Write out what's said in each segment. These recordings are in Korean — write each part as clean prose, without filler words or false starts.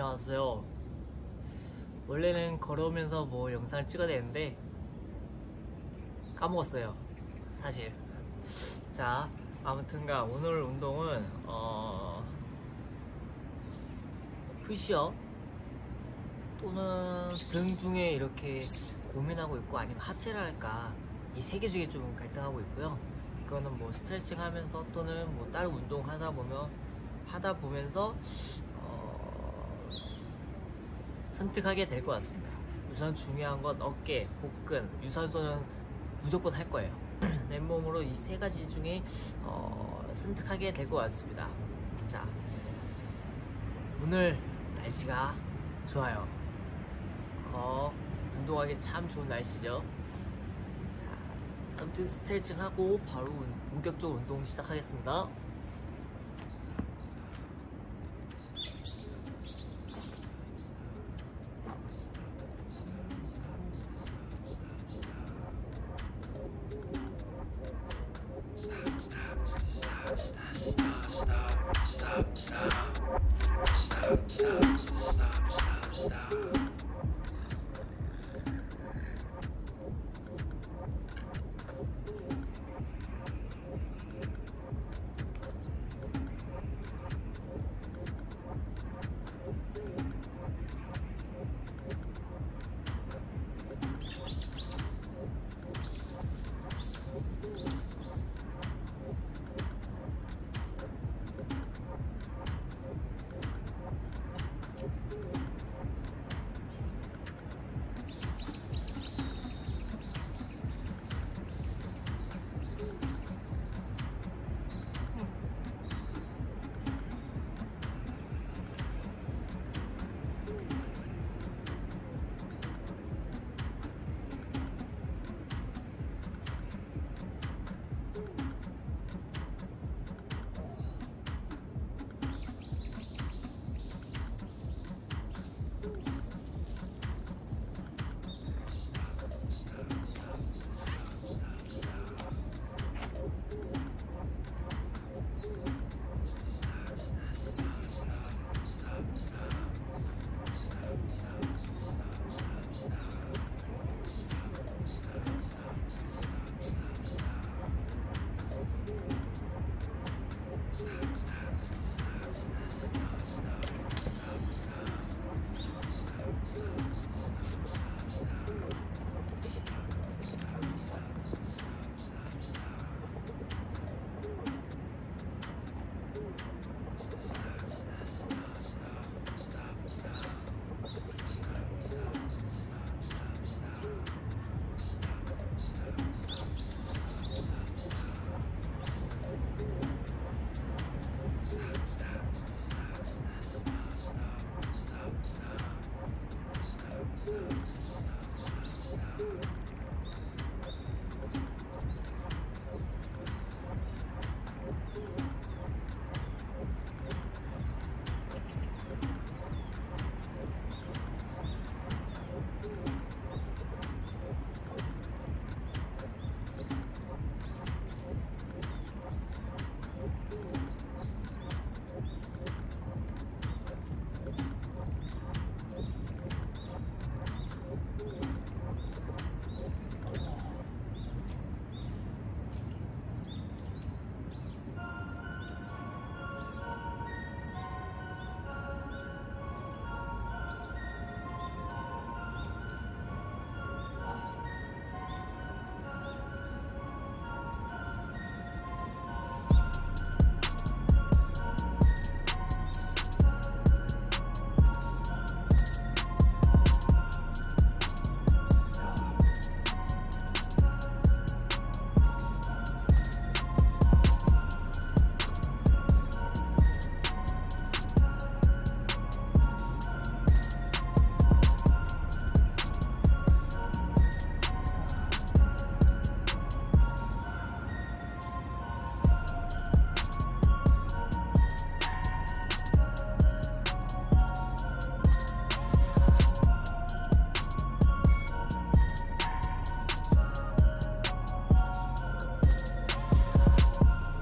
안녕하세요. 원래는 걸어오면서 뭐 영상을 찍어야 되는데 까먹었어요, 사실. 자, 아무튼간 오늘 운동은 푸시업 또는 등 중에 이렇게 고민하고 있고, 아니면 하체를 할까, 이 세 개 중에 좀 갈등하고 있고요. 이거는 뭐 스트레칭 하면서 또는 뭐 다른 운동 하다 보면서 선택하게 될 것 같습니다. 우선 중요한 건 어깨, 복근, 유산소는 무조건 할 거예요. 맨몸으로 이 세 가지 중에 선택하게 될 것 같습니다. 자, 오늘 날씨가 좋아요. 운동하기 참 좋은 날씨죠. 자, 아무튼 스트레칭 하고 바로 본격적으로 운동 시작하겠습니다.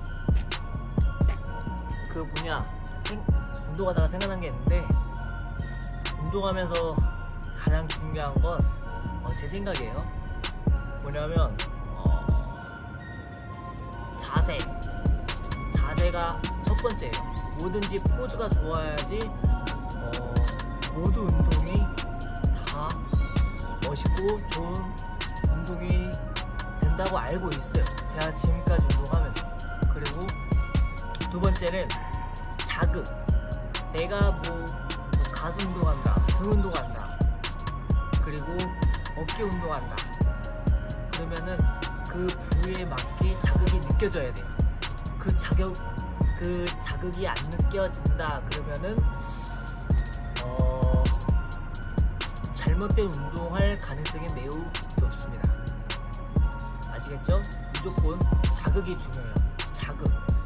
운동하다가 생각난 게 있는데, 운동하면서 가장 중요한 건 제 생각이에요. 뭐냐면 자세가 첫 번째예요. 뭐든지 포즈가 좋아야지 모든 운동이 다 멋있고 좋은 운동이 된다고 알고 있어요. 제가 지금까지 운동하면서. 그리고 두 번째는 자극. 내가 뭐 가슴 운동한다, 등 운동한다, 그리고 어깨 운동한다. 그러면은 그 부위에 맞게 자극이 느껴져야 돼요. 그 자극이 안 느껴진다 그러면은 잘못된 운동할 가능성이 매우 높습니다. 아시겠죠? 무조건 자극이 중요해요. 자극.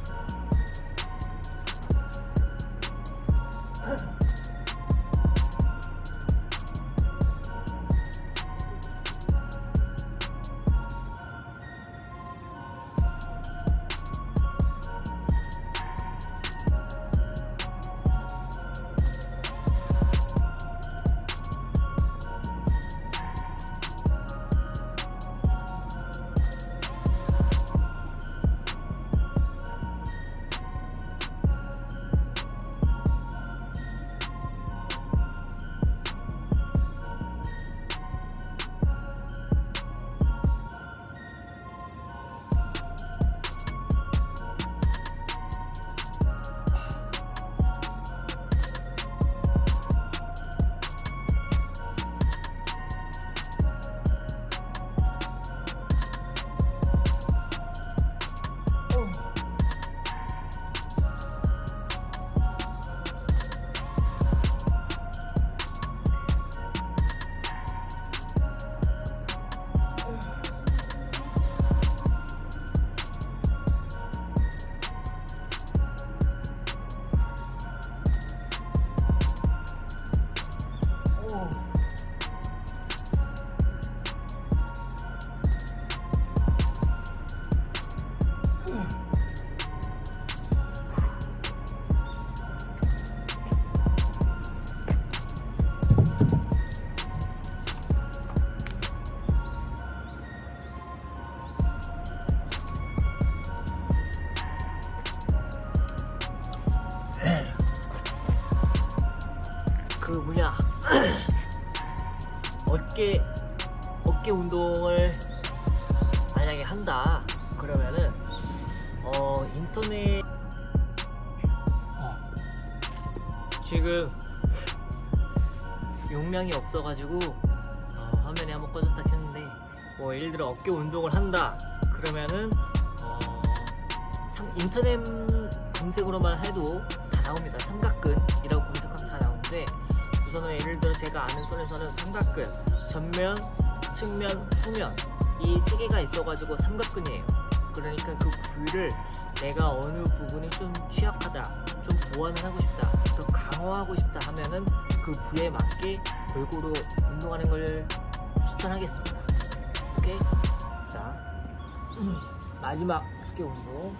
그 뭐냐 어깨 운동을 만약에 한다 그러면은 인터넷 지금 용량이 없어가지고 화면이 한번 꺼졌다 켰는데 뭐 예를 들어 어깨 운동을 한다 그러면은 인터넷 검색으로만 해도 다 나옵니다. 삼각근이라고 검색하면 다 나오는데 우선은 예를 들어 제가 아는 선에서는 삼각근, 전면, 측면, 후면 이 세 개가 있어가지고 삼각근이에요. 그러니까 그 부위를 내가 어느 부분이 좀 취약하다, 좀 보완을 하고 싶다, 더 강화하고 싶다 하면은 그 부위에 맞게 골고루 운동하는 걸 추천하겠습니다. 오케이? 자, 마지막 어깨 운동.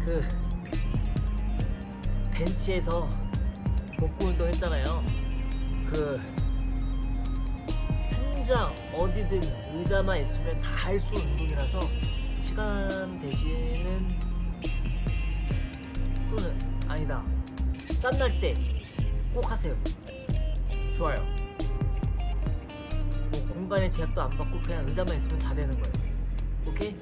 그 벤치에서 복부 운동 했잖아요. 그 혼자 어디든 의자만 있으면 다 할 수 있는 운동이라서 시간 대신은 또는 아니다. 땀날 때 꼭 하세요. 좋아요. 뭐 공간의 제약도 안 받고 그냥 의자만 있으면 다 되는 거예요. 오케이?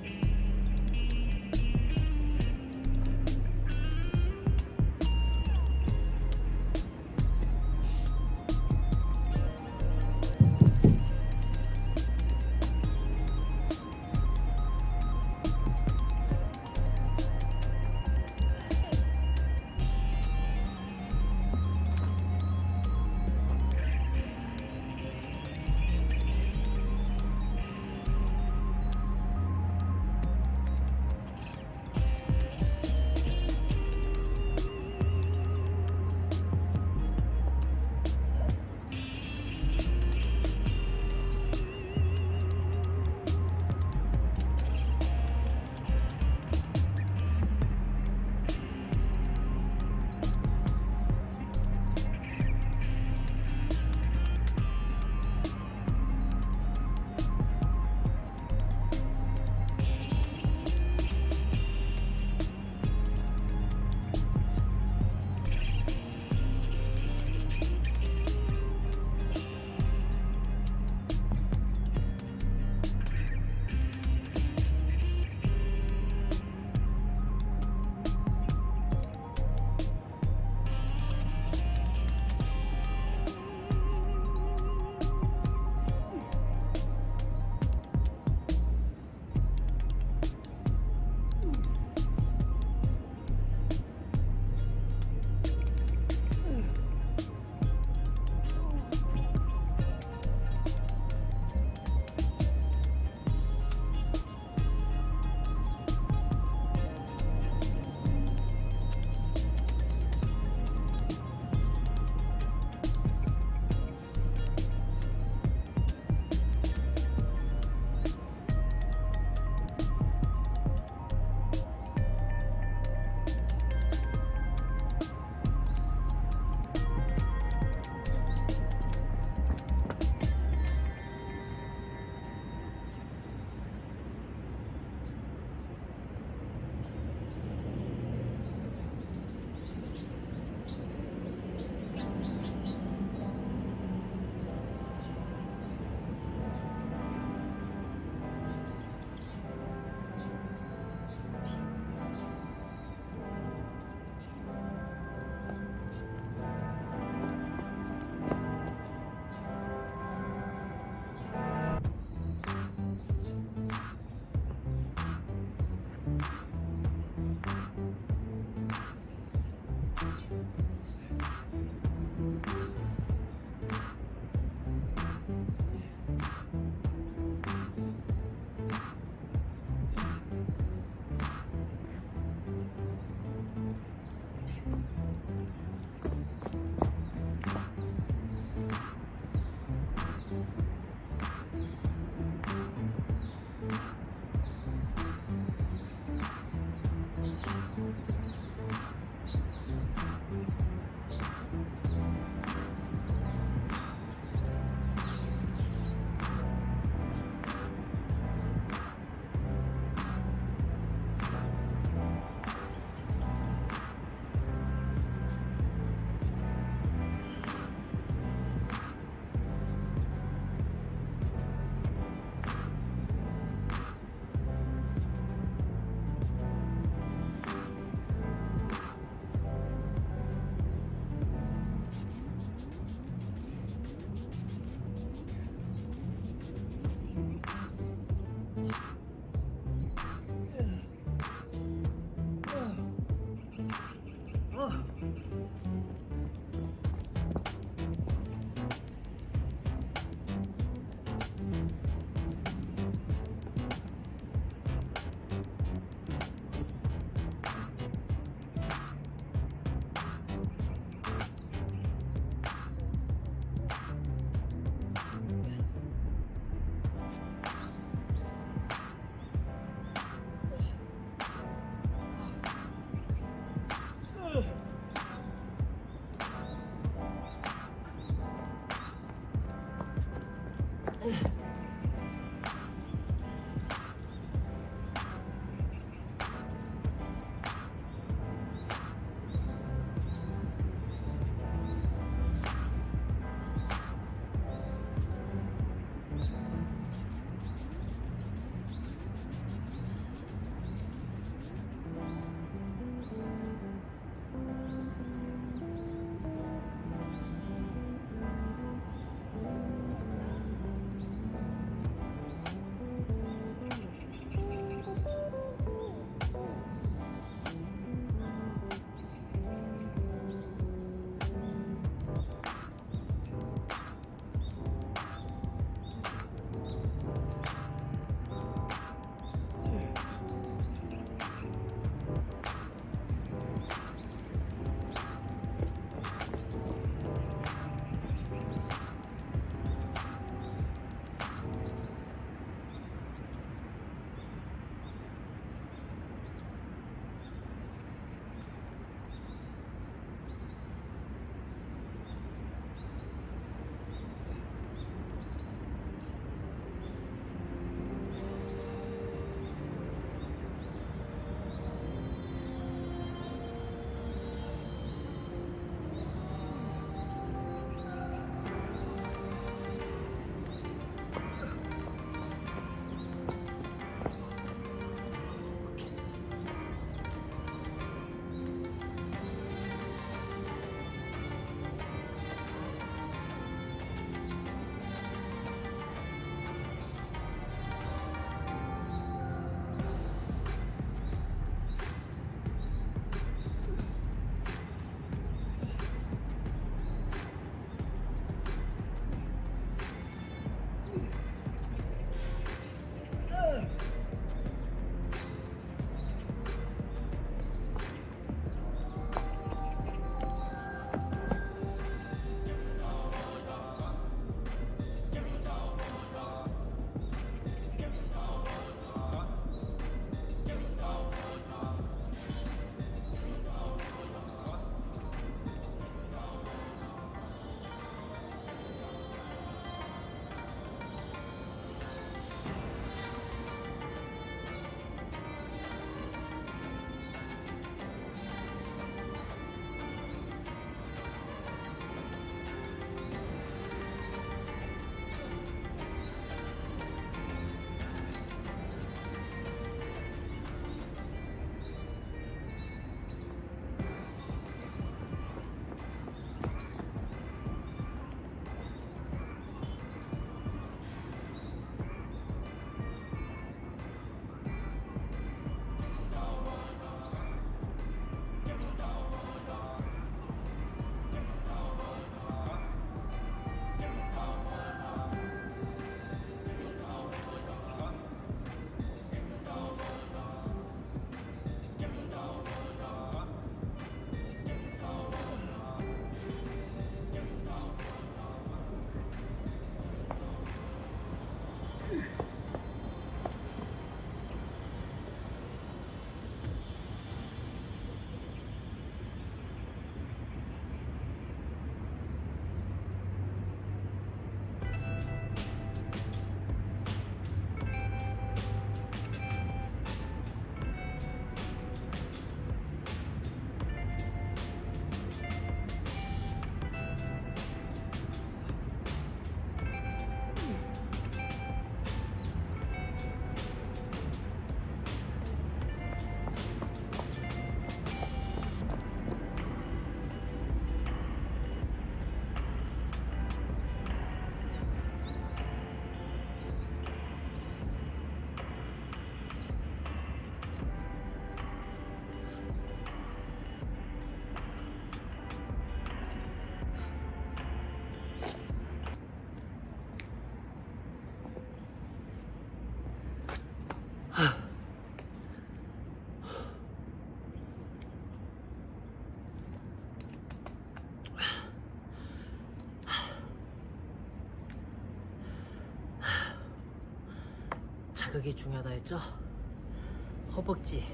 자극이 중요하다 했죠? 허벅지.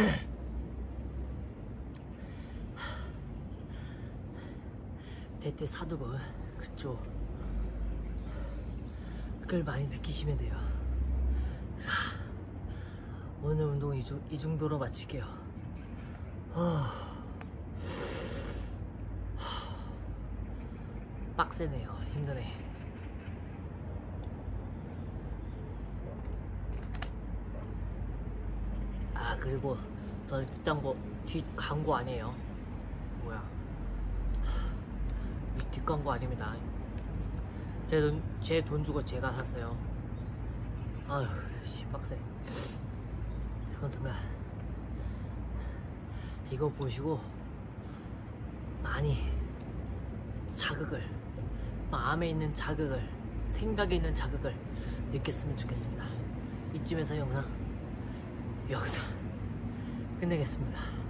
대퇴 사두근 그쪽 그걸 많이 느끼시면 돼요. 자, 오늘 운동 이 정도로 마칠게요. 빡세네요. 힘드네. 아, 그리고 저 뒷 광고 아니에요. 뭐야, 이 뒷광고 아닙니다. 제 돈 주고 제가 샀어요. 아휴, 씨, 빡세. 아무튼간 이거 보시고 많이 자극을, 마음에 있는 자극을, 생각에 있는 자극을 느꼈으면 좋겠습니다. 이쯤에서 영상 끝내겠습니다.